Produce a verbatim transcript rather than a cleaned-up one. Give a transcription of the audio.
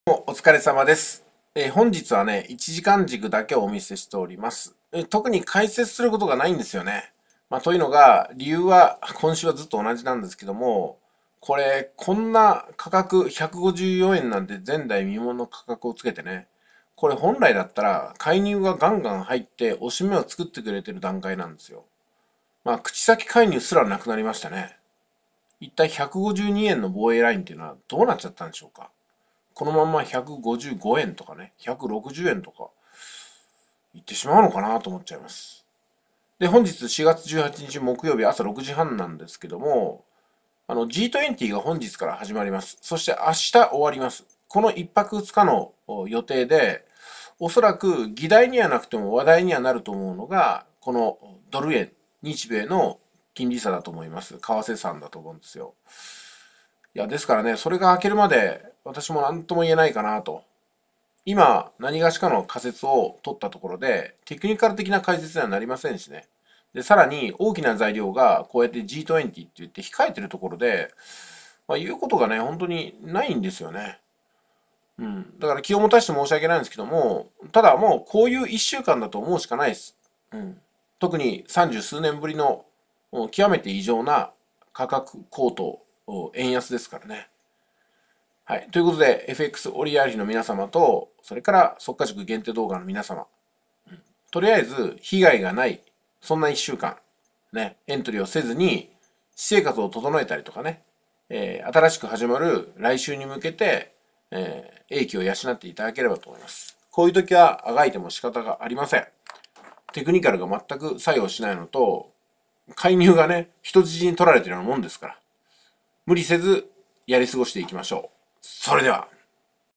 お疲れ様です。えー本日はね、いちじかん軸だけをお見せしております。えー特に解説することがないんですよね。まあ、というのが、理由は、今週はずっと同じなんですけども、これ、こんな価格ひゃくごじゅうよえんなんて前代未聞の価格をつけてね、これ本来だったら介入がガンガン入って押し目を作ってくれてる段階なんですよ。まあ、口先介入すらなくなりましたね。一体ひゃくごじゅうにえんの防衛ラインっていうのはどうなっちゃったんでしょうか。このまんまひゃくごじゅうごえんとかね、ひゃくろくじゅうえんとかいってしまうのかなと思っちゃいます。で、本日しがつじゅうはちにち木曜日朝ろくじはんなんですけども、あの ジートゥエンティー が本日から始まります。そして明日終わります。このいっぱくふつかの予定で、おそらく議題にはなくても話題にはなると思うのが、このドル円、日米の金利差だと思います。為替差だと思うんですよ。いや、ですからね、それが明けるまで私も何とも言えないかなと。今、何がしかの仮説を取ったところで、テクニカル的な解説にはなりませんしね。で、さらに大きな材料がこうやって ジートゥエンティー って言って控えてるところで、まあ、言うことがね、本当にないんですよね。うん。だから気を持たせて申し訳ないんですけども、ただもうこういういっしゅうかんだと思うしかないです。うん。特に三十数年ぶりの極めて異常な価格高騰、円安ですからね。はい。ということで、エフエックス オリアージの皆様と、それから速稼塾限定動画の皆様、とりあえず被害がない、そんないっしゅうかん、ね、エントリーをせずに、私生活を整えたりとかね、えー新しく始まる来週に向けて、えー英気を養っていただければと思います。こういう時はあがいても仕方がありません。テクニカルが全く作用しないのと、介入がね、人質に取られているようなもんですから、無理せずやり過ごしていきましょう。それでは。